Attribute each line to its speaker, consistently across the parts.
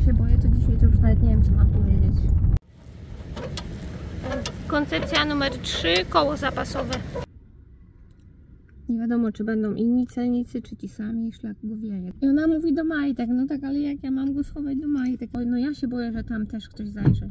Speaker 1: się boję, to dzisiaj to już nawet nie wiem, co mam powiedzieć. Koncepcja numer 3, koło zapasowe. Nie wiadomo, czy będą inni celnicy, czy ci sami, szlak go wieje. I ona mówi do majtek, no tak, ale jak ja mam go schować do majtek? No ja się boję, że tam też ktoś zajrzy.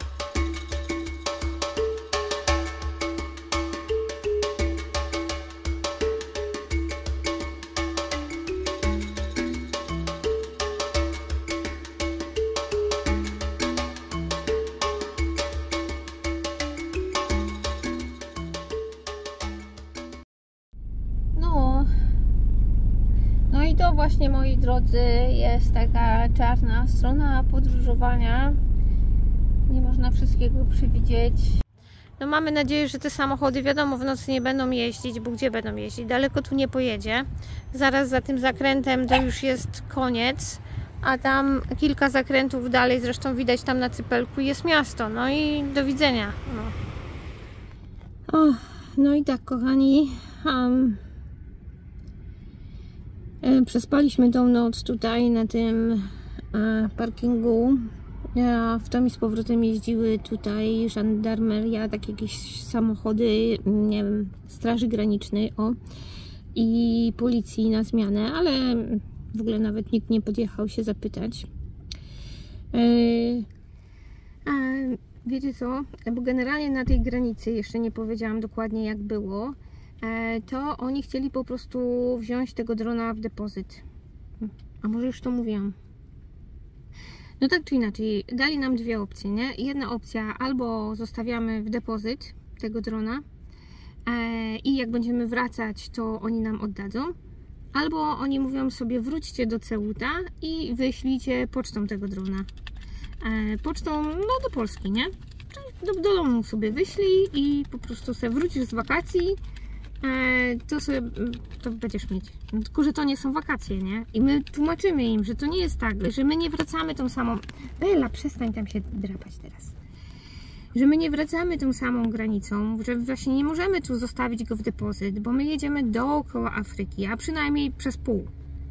Speaker 1: No i to właśnie, moi drodzy, jest taka czarna strona podróżowania. Nie można wszystkiego przewidzieć. No mamy nadzieję, że te samochody, wiadomo, w nocy nie będą jeździć, bo gdzie będą jeździć? Daleko tu nie pojedzie. Zaraz za tym zakrętem to już jest koniec, a tam kilka zakrętów dalej, zresztą widać tam na cypelku, jest miasto. No i do widzenia. No i tak, kochani, przespaliśmy tą noc tutaj na tym parkingu. W tom i z powrotem jeździły tutaj żandarmeria, tak jakieś samochody, nie wiem, straży granicznej i policji na zmianę, ale w ogóle nawet nikt nie podjechał się zapytać. Wiecie co? Bo generalnie na tej granicy, jeszcze nie powiedziałam dokładnie jak było, to oni chcieli po prostu wziąć tego drona w depozyt. A może już to mówiłam? No tak czy inaczej, dali nam dwie opcje, nie? Jedna opcja, albo zostawiamy w depozyt tego drona i jak będziemy wracać, to oni nam oddadzą, albo oni mówią sobie, wróćcie do Ceuta i wyślijcie pocztą tego drona. Pocztą, no do Polski, nie? Czyli do domu sobie wyślij i po prostu sobie wrócisz z wakacji, to będziesz mieć. Tylko że to nie są wakacje, nie? I my tłumaczymy im, że to nie jest tak, że my nie wracamy tą samą... Bella, przestań tam się drapać teraz. Że my nie wracamy tą samą granicą, że właśnie nie możemy tu zostawić go w depozyt, bo my jedziemy dookoła Afryki, a przynajmniej przez pół.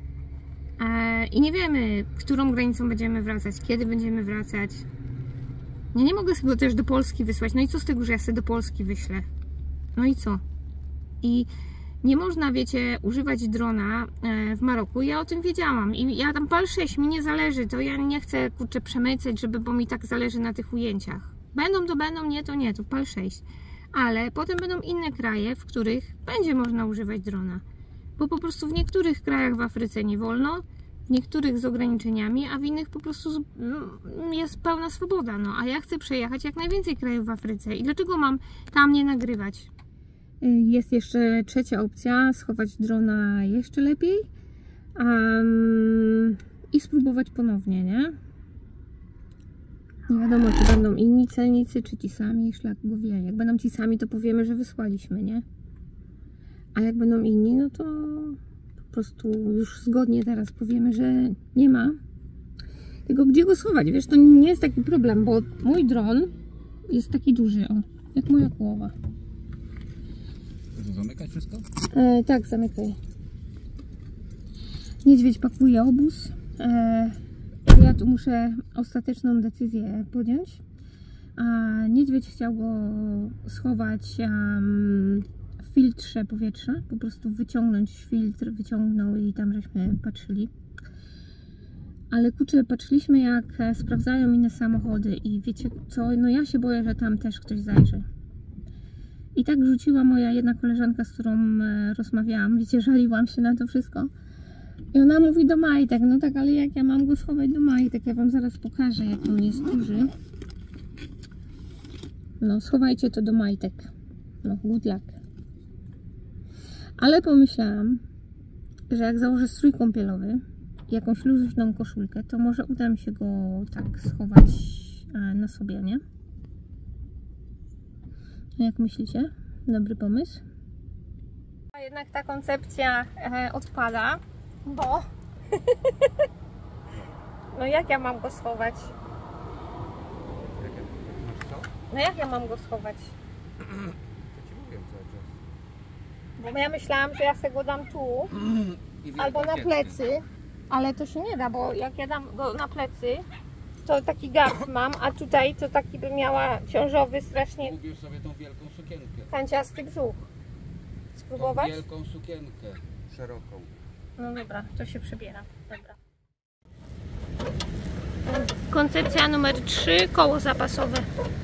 Speaker 1: I nie wiemy, którą granicą będziemy wracać, kiedy będziemy wracać. Ja nie mogę sobie go też do Polski wysłać. No i co z tego, że ja sobie do Polski wyślę? No i co? I nie można, wiecie, używać drona w Maroku. Ja o tym wiedziałam i ja tam PAL 6 mi nie zależy, to ja nie chcę, kurczę, przemycać, bo mi tak zależy na tych ujęciach. Będą to będą, nie to nie, to PAL 6. Ale potem będą inne kraje, w których będzie można używać drona. Bo po prostu w niektórych krajach w Afryce nie wolno, w niektórych z ograniczeniami, a w innych po prostu jest pełna swoboda. No, a ja chcę przejechać jak najwięcej krajów w Afryce. I dlaczego mam tam nie nagrywać? Jest jeszcze trzecia opcja, schować drona jeszcze lepiej i spróbować ponownie, nie? Nie wiadomo, czy będą inni celnicy, czy ci sami, szlak go wie. Jak będą ci sami, to powiemy, że wysłaliśmy, nie? A jak będą inni, no to po prostu już zgodnie teraz powiemy, że nie ma. Tylko gdzie go schować? Wiesz, to nie jest taki problem, bo mój dron jest taki duży, jak moja głowa.
Speaker 2: Zamykać wszystko?
Speaker 1: Tak, zamykaj. Niedźwiedź pakuje obóz. Ja tu muszę ostateczną decyzję podjąć. Niedźwiedź chciał go schować w filtrze powietrza. Po prostu wyciągnąć filtr, wyciągnął i tam żeśmy patrzyli. Ale kurczę, patrzyliśmy jak sprawdzają inne samochody i wiecie co? No ja się boję, że tam też ktoś zajrzy. I tak rzuciła moja jedna koleżanka, z którą rozmawiałam. Wiecie, żaliłam się na to wszystko. I ona mówi do majtek, no tak, ale jak ja mam go schować do majtek? Ja wam zaraz pokażę, jak on jest duży. No, schowajcie to do majtek. No, good luck. Ale pomyślałam, że jak założę strój kąpielowy i jakąś luźną koszulkę, to może uda mi się go tak schować na sobie, nie? Jak myślicie? Dobry pomysł? A jednak ta koncepcja odpada, bo... No jak ja mam go schować? No jak ja mam go schować?
Speaker 2: To ci mówię cały czas.
Speaker 1: Bo ja myślałam, że ja sobie go dam tu, albo na plecy. Ale to się nie da, bo jak ja dam go na plecy, to taki gard mam, a tutaj to taki by miała ciążowy, strasznie
Speaker 2: Ubierz sobie tą wielką sukienkę.
Speaker 1: kanciasty brzuch.
Speaker 2: Tą
Speaker 1: Spróbować?
Speaker 2: wielką sukienkę. Szeroką.
Speaker 1: No dobra, to się przebieram. Dobra. Koncepcja numer 3, koło zapasowe.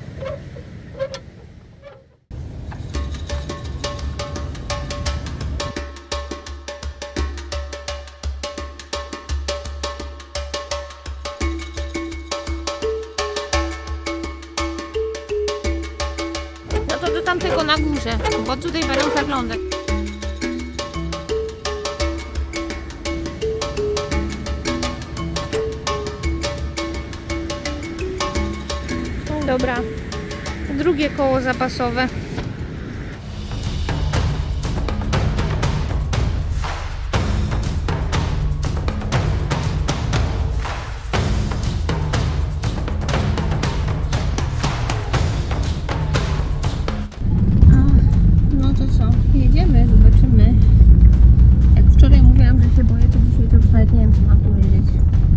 Speaker 1: No to do tamtego na górze, bo tutaj będą zaglądać. Dobra, drugie koło zapasowe. No to co? Jedziemy, zobaczymy. Jak wczoraj mówiłam, że się boję, to dzisiaj to już nawet nie wiem, co mam powiedzieć.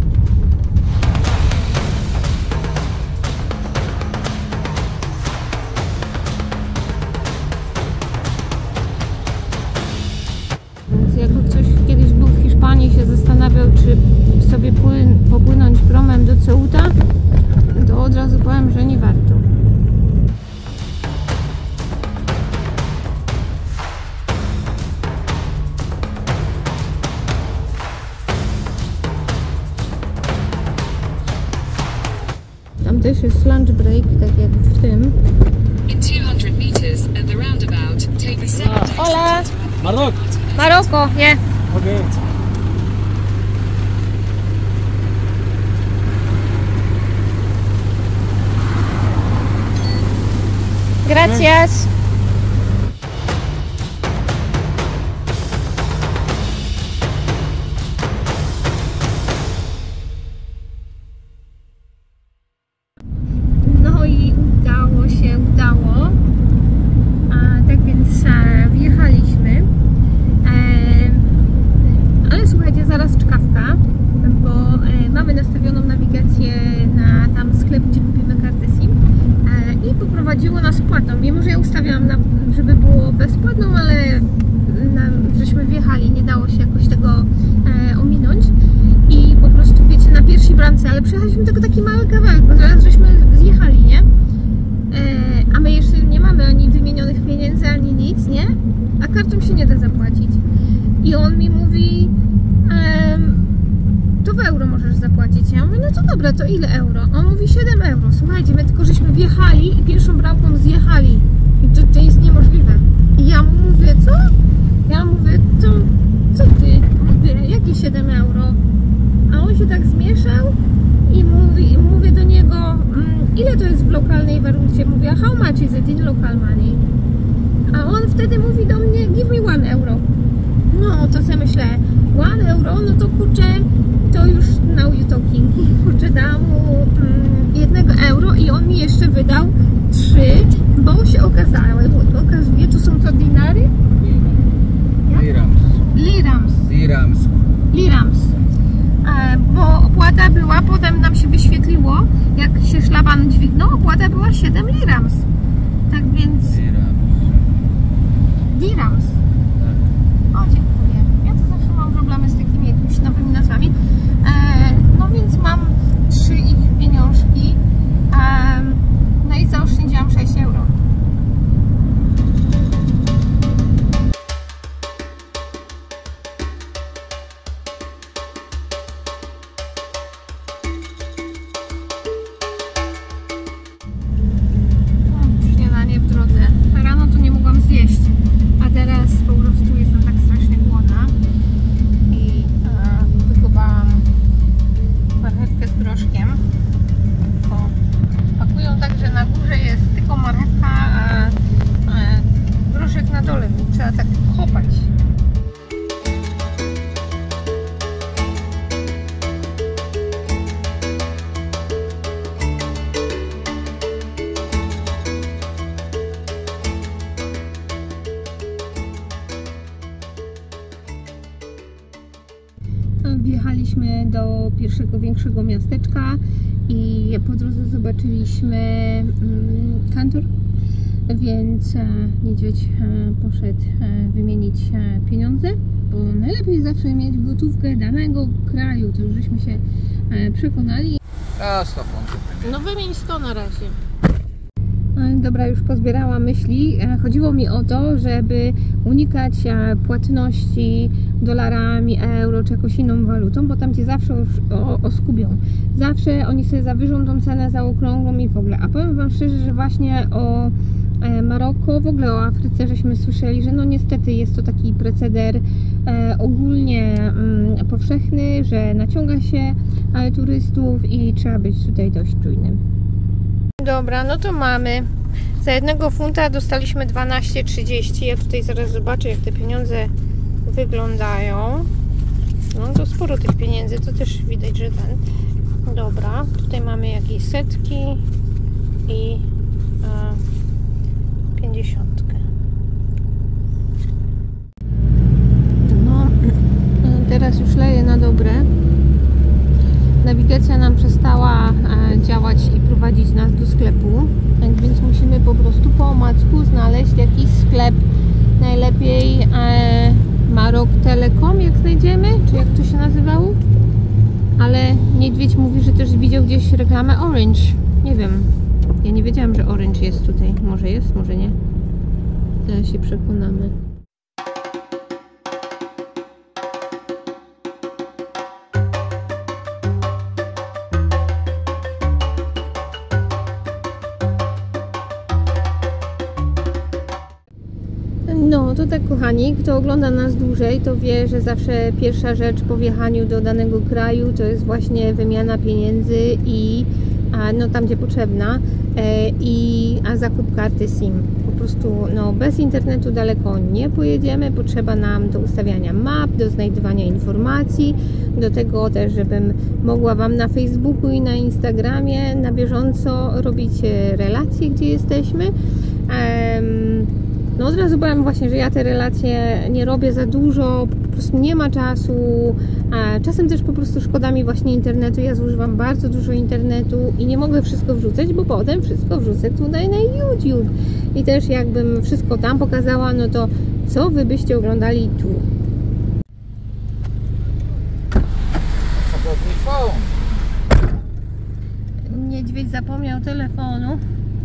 Speaker 1: Jak ktoś kiedyś był w Hiszpanii i się zastanawiał, czy sobie popłynąć promem do Ceuta, to od razu powiem, że nie warto. Tam też jest lunch break, tak jak w tym.
Speaker 3: In 200 meters at the roundabout, take the second
Speaker 1: Hola!
Speaker 4: Marroco.
Speaker 1: Maroko, nie.
Speaker 4: Okay.
Speaker 1: Gracias. No i udało. Tak więc wjechaliśmy. Ale słuchajcie, zaraz czkawka, bo mamy nastawioną nawigację na tam sklep, gdzie kupimy kartę SIM i poprowadziło nas płatną. Mimo że ja ustawiałam, żeby było bezpłatną, ale żeśmy wjechali, nie dało się jakoś tego ominąć i po prostu, wiecie, na pierwszej bramce, ale przejechaliśmy tylko taki mały kawałek, bo zaraz żeśmy zjechali, nie? A my jeszcze nie mamy ani wymienionych pieniędzy, ani nic, nie? A kartą się nie da zapłacić. I on mi mówi, to w euro możesz zapłacić. Ja mówię, no to dobra, to ile euro? On mówi 7 euro. Słuchajcie, my tylko żeśmy wjechali i pierwszą bramką zjechali. I to jest niemożliwe. I ja mu mówię, co? Ja mówię, to co ty? Mówię, jakie 7 euro? A on się tak zmieszał i mówię do niego, ile to jest w lokalnej walucie? Mówię, how much is it in local money? A on wtedy mówi do mnie, give me 1 euro. No, to sobie myślę, 1 euro, no to kurczę, to już now you talking. Kurczę, dałam mu 1 euro i on mi jeszcze wydał 3, bo się okazuje, tu są to dinary? Lirams. Bo opłata była, potem nam się wyświetliło, jak się szlaban dźwignął, opłata była 7 lirams. Tak więc... Dirhams. O, dziękuję. Ja to zawsze mam problemy z takimi jakimiś nowymi nazwami. No więc mam 3 ich pieniążki. No i zaoszczędziłam 6 euro. Śniadanie w drodze. Rano to nie mogłam zjeść, a teraz po prostu jestem tak strasznie głodna i wykopałam marchewkę z groszkiem. Tylko pakują tak, że na górze jest tylko marchewka, a groszek na dole. Trzeba tak kopać. Wjechaliśmy do pierwszego większego miasteczka i po drodze zobaczyliśmy kantor, więc niedźwiedź poszedł wymienić pieniądze, bo najlepiej zawsze mieć gotówkę danego kraju, to już żeśmy się przekonali. No wymień 100 na razie. Dobra, już pozbierałam myśli. Chodziło mi o to, żeby unikać płatności dolarami, euro czy jakąś inną walutą, bo tam cię zawsze oskubią. Zawsze oni sobie zawyżą tą cenę zaokrąglą i w ogóle. A powiem wam szczerze, że właśnie o Maroko, w ogóle o Afryce żeśmy słyszeli, że no niestety jest to taki proceder ogólnie powszechny, że naciąga się turystów i trzeba być tutaj dość czujnym. Dobra, no to mamy. Za 1 funta dostaliśmy 12,30. Ja tutaj zaraz zobaczę, jak te pieniądze wyglądają. No to sporo tych pieniędzy, to też widać, że ten. Dobra, tutaj mamy jakieś setki i 50. No, teraz już leje na dobre. Nawigacja nam przestała działać i prowadzić nas do sklepu, tak więc musimy po prostu po omacku znaleźć jakiś sklep. Najlepiej Marok Telekom, jak znajdziemy, czy jak to się nazywało. Ale niedźwiedź mówi, że też widział gdzieś reklamę Orange. Nie wiem, ja nie wiedziałam, że Orange jest tutaj. Może jest, może nie. Teraz się przekonamy. No to tak, kochani, kto ogląda nas dłużej, to wie, że zawsze pierwsza rzecz po wjechaniu do danego kraju to jest właśnie wymiana pieniędzy i no tam gdzie potrzebna a zakup karty SIM. Po prostu no, bez internetu daleko nie pojedziemy, potrzeba nam do ustawiania map, do znajdywania informacji, do tego też, żebym mogła Wam na Facebooku i na Instagramie na bieżąco robić relacje, gdzie jesteśmy. No od razu powiem właśnie, że ja te relacje nie robię za dużo, po prostu nie ma czasu, a czasem też po prostu szkoda mi właśnie internetu. Ja zużywam bardzo dużo internetu i nie mogę wszystko wrzucać, bo potem wszystko wrzucę tutaj na YouTube. I też jakbym wszystko tam pokazała, no to co Wy byście oglądali tu? Niedźwiedź zapomniał telefonu.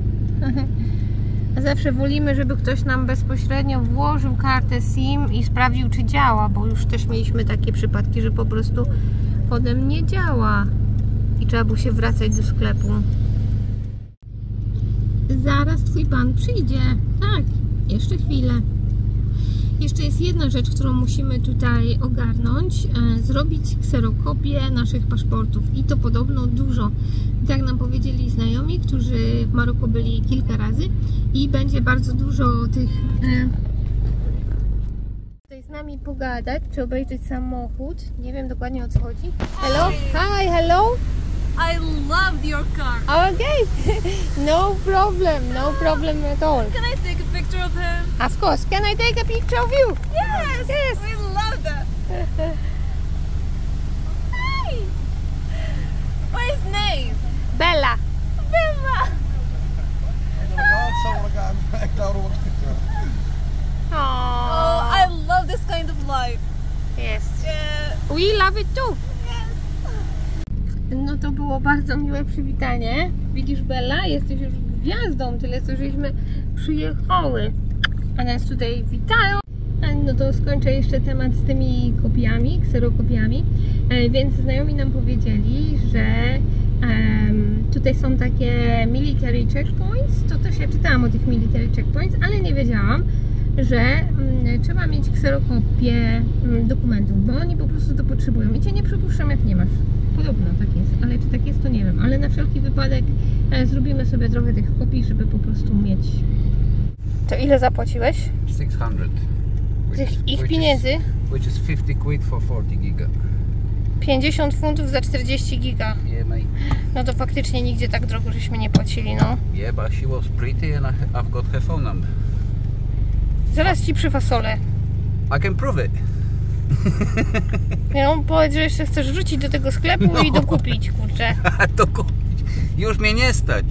Speaker 1: Zawsze wolimy, żeby ktoś nam bezpośrednio włożył kartę SIM i sprawdził, czy działa, bo już też mieliśmy takie przypadki, że po prostu potem nie działa i trzeba było się wracać do sklepu. Zaraz Twój pan przyjdzie. Tak, jeszcze chwilę. Jeszcze jest jedna rzecz, którą musimy tutaj ogarnąć. Zrobić kserokopię naszych paszportów i to podobno dużo. Tak nam powiedzieli znajomi, którzy w Maroku byli kilka razy i będzie bardzo dużo tych tutaj z nami pogadać, czy obejrzeć samochód. Nie wiem dokładnie, o co chodzi. Hello? Hi, hello?
Speaker 4: I loved your car.
Speaker 1: Okay. No problem at all.
Speaker 4: Can I take a picture of him?
Speaker 1: Of course. Can I take a picture of you?
Speaker 4: Yes.
Speaker 1: Yes.
Speaker 4: We love that. Hey. What is his name?
Speaker 1: Bella.
Speaker 4: Bella. Oh, I love this kind of life.
Speaker 1: Yes.
Speaker 4: Yeah.
Speaker 1: We love it too.
Speaker 4: Yes.
Speaker 1: No to było bardzo miłe przywitanie. Widzisz, Bella, jesteś już gwiazdą, tyle co żeśmy przyjechały, a nas tutaj witają. No to skończę jeszcze temat z tymi kopiami, kserokopiami. Więc znajomi nam powiedzieli, że tutaj są takie military checkpoints. To też ja czytałam o tych military checkpoints, ale nie wiedziałam, że trzeba mieć kserokopię dokumentów, bo oni po prostu to potrzebują i Cię nie przepuszczam, jak nie masz. Podobno tak jest, ale czy tak jest, to nie wiem. Ale na wszelki wypadek zrobimy sobie trochę tych kopii, żeby po prostu mieć. To ile zapłaciłeś?
Speaker 2: 600.
Speaker 1: Tych ich pieniędzy?
Speaker 2: Which is 50 quid for 40 giga.
Speaker 1: 50 funtów za 40 giga.
Speaker 2: Yeah, mate.
Speaker 1: No to faktycznie nigdzie tak drogo żeśmy nie płacili, no.
Speaker 2: Yeah, but she was pretty and I've got her phone number.
Speaker 1: Zaraz Ci przyfasolę.
Speaker 2: I can prove it.
Speaker 1: Ja mu powiedz, że jeszcze chcesz wrócić do tego sklepu i dokupić, kurczę.
Speaker 2: To kupić. Już mnie nie stać.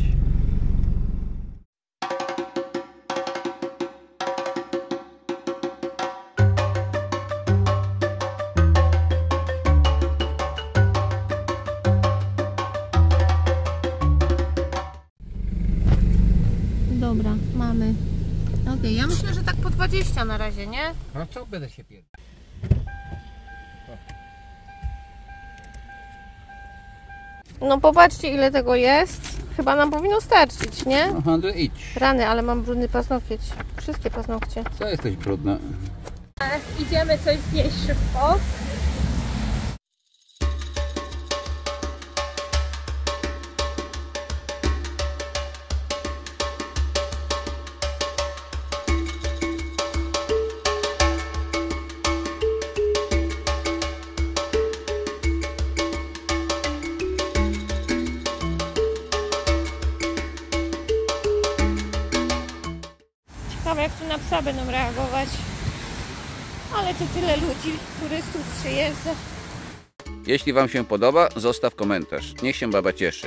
Speaker 1: Dobra, mamy. Okej, ja myślę, że tak po 20 na razie, nie?
Speaker 2: No co będę się pierdolił?
Speaker 1: No popatrzcie, ile tego jest. Chyba nam powinno starczyć, nie?
Speaker 2: 100 each.
Speaker 1: Rany, ale mam brudny paznokieć. Wszystkie paznokcie.
Speaker 2: Co jesteś brudna?
Speaker 1: Idziemy coś zjeść szybko. Ciekawe, jak tu na psa będą reagować. Ale tu tyle ludzi, turystów przyjeżdża.
Speaker 2: Jeśli Wam się podoba, zostaw komentarz. Niech się baba cieszy.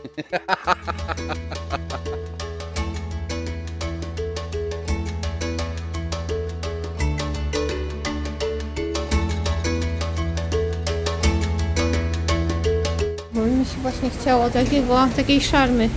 Speaker 1: Bo mi się właśnie chciało takiej szarmy.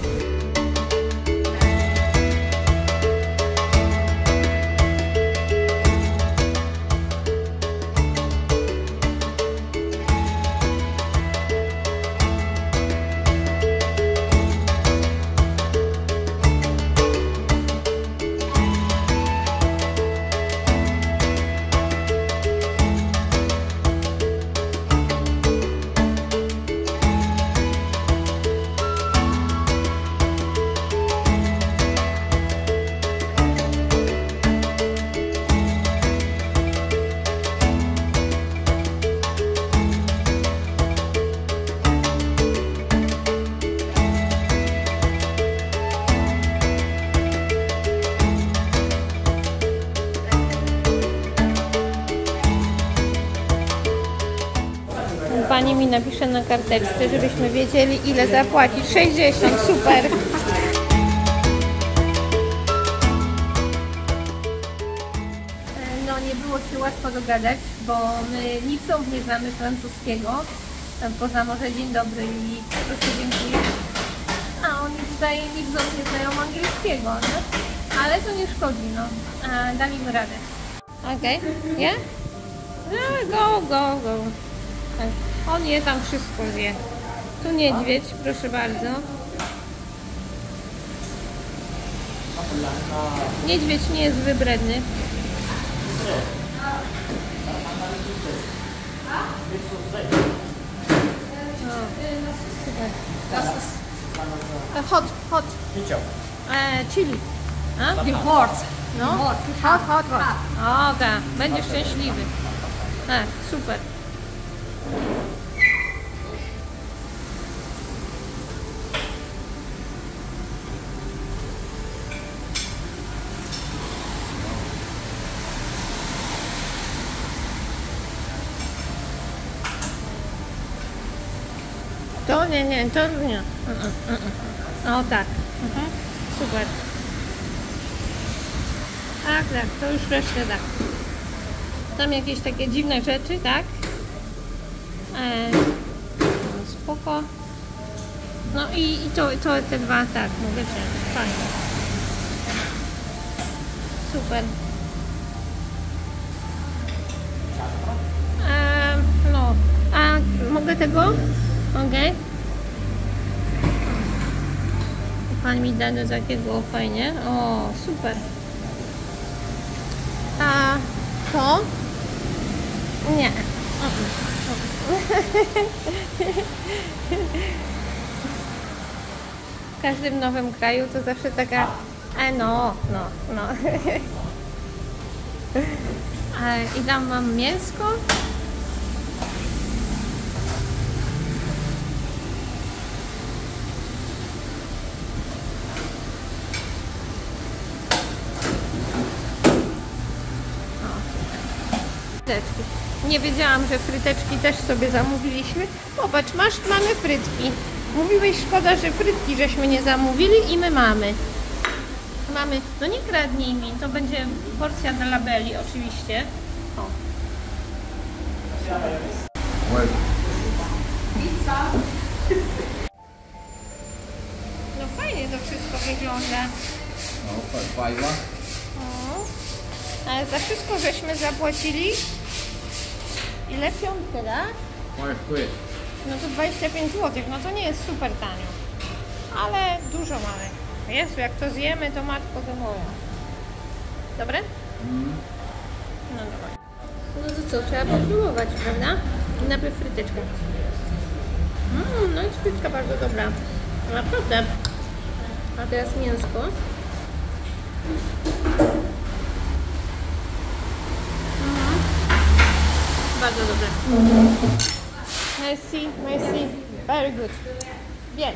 Speaker 1: Pani mi napisze na karteczce, żebyśmy wiedzieli, ile zapłacić. 60, super. No nie było się łatwo dogadać, bo my nic nie znamy francuskiego, poza może dzień dobry i proszę dziękuję. A oni tutaj nic nie znają angielskiego, nie? Ale to nie szkodzi, no. Dali mi radę. Okej, nie? Go. Tak. On je tam wszystko zje. Tu niedźwiedź, proszę bardzo. Niedźwiedź nie jest wybredny. Super. Hot. Chili. Hot. No? Hot. O, tak. Będziesz szczęśliwy. Tak, super. To nie, to nie. O tak. Super. Tak, to już resztę tak. Tam jakieś takie dziwne rzeczy, tak? Spoko. No i to te dwa, tak, mogę wziąć. Fajnie. Super. No, a mogę tego? Okej. Pan mi da do takiego fajnie. O, super. A to? Nie. W każdym nowym kraju to zawsze taka... no. I tam mam mięsko. Teczki. Nie wiedziałam, że fryteczki też sobie zamówiliśmy. Popatrz, mamy frytki. Mówiłeś, szkoda, że frytki żeśmy nie zamówili i my mamy. No nie kradnij mi, to będzie porcja dla Labeli oczywiście. O. No fajnie to wszystko wygląda. O. Ale za wszystko żeśmy zapłacili. Ile? Piątkę, tak? No to 25 zł, no to nie jest super tanio. Ale dużo mamy. Jezu, jak to zjemy, to matko to moja. Dobre? No dobra. No to co, trzeba popróbować, prawda? Najpierw fryteczka. No i frytka bardzo dobra. Naprawdę. A teraz mięsko. Bardzo dobre. Merci, merci. Very good. Bien.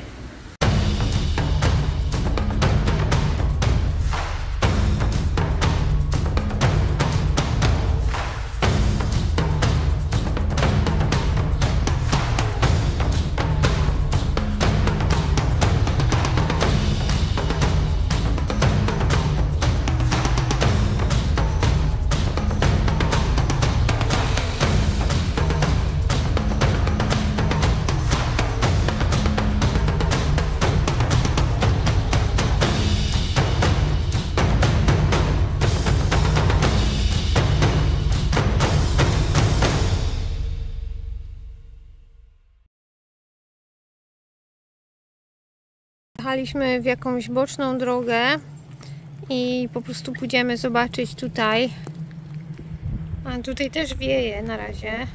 Speaker 1: Jechaliśmy w jakąś boczną drogę i po prostu pójdziemy zobaczyć tutaj. A tutaj też wieje na razie.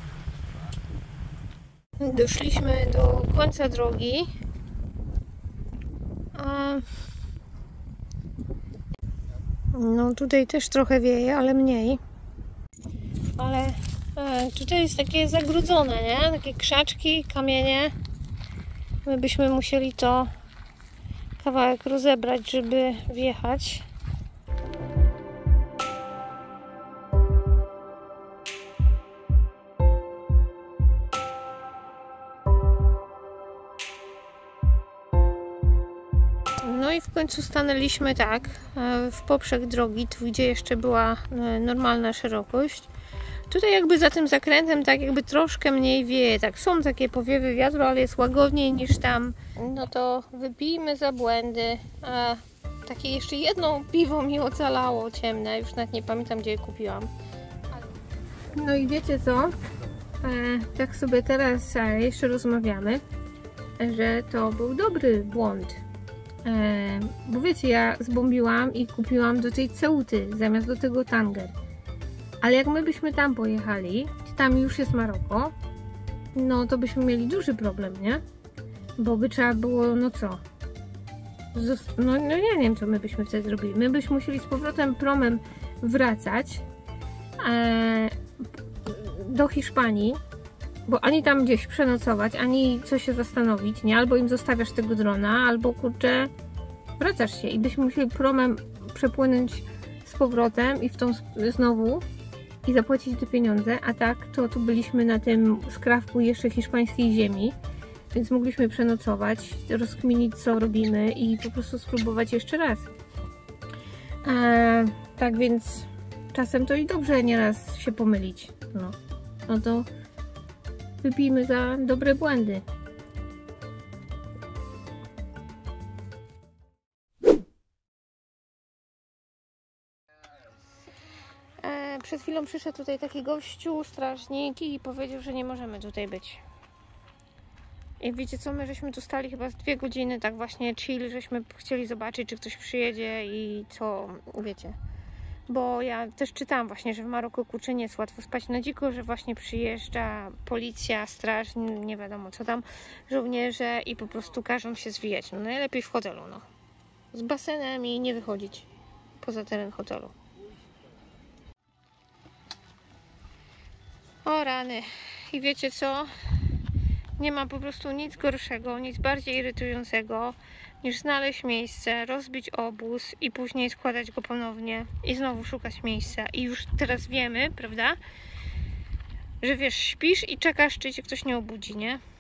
Speaker 1: Doszliśmy do końca drogi. No tutaj też trochę wieje, ale mniej. Ale tutaj jest takie zagrodzone, nie? Takie krzaczki, kamienie. My byśmy musieli to kawałek rozebrać, żeby wjechać. No i w końcu stanęliśmy tak w poprzek drogi, tu gdzie jeszcze była normalna szerokość. Tutaj jakby za tym zakrętem tak jakby troszkę mniej wieje, tak są takie powiewy wiatru, ale jest łagodniej niż tam. No to wypijmy za błędy. Takie jeszcze jedno piwo mi ocalało ciemne, już nawet nie pamiętam gdzie je kupiłam. No i wiecie co? Tak sobie teraz jeszcze rozmawiamy, że to był dobry błąd. Bo wiecie, ja zbombiłam i kupiłam do tej Ceuty zamiast do tego Tanger. Ale jak my byśmy tam pojechali, tam już jest Maroko, no to byśmy mieli duży problem, nie? Bo by trzeba było, no co? No ja nie wiem, co my byśmy wtedy zrobili. My byśmy musieli z powrotem promem wracać do Hiszpanii, bo ani tam gdzieś przenocować, ani coś się zastanowić, nie? Albo im zostawiasz tego drona, albo kurczę, wracasz się i byśmy musieli promem przepłynąć z powrotem i w tą znowu i zapłacić te pieniądze, a tak to tu byliśmy na tym skrawku jeszcze hiszpańskiej ziemi, więc mogliśmy przenocować, rozkminić co robimy i po prostu spróbować jeszcze raz. Tak więc czasem to i dobrze nieraz się pomylić. No to wypijmy za dobre błędy. Przed chwilą przyszedł tutaj taki gościu, strażnik i powiedział, że nie możemy tutaj być. I wiecie co, my żeśmy tu stali chyba z 2 godziny, tak właśnie chill, żeśmy chcieli zobaczyć, czy ktoś przyjedzie i co, wiecie. Bo ja też czytałam właśnie, że w Maroku kurczę nie jest łatwo spać na dziko, że właśnie przyjeżdża policja, straż, nie wiadomo co tam, żołnierze i po prostu każą się zwijać. No najlepiej w hotelu, no. Z basenem i nie wychodzić poza teren hotelu. O rany. I wiecie co? Nie ma po prostu nic gorszego, nic bardziej irytującego niż znaleźć miejsce, rozbić obóz i później składać go ponownie i znowu szukać miejsca. I już teraz wiemy, prawda, że wiesz, śpisz i czekasz, czy cię ktoś nie obudzi, nie?